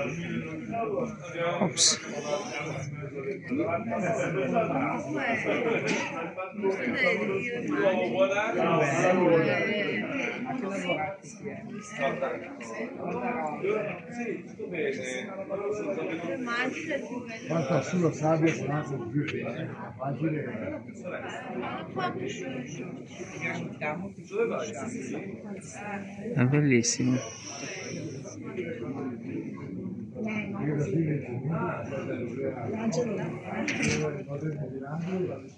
Ops. Quanto sulla sabbia suonato più facile. È bellissimo. Io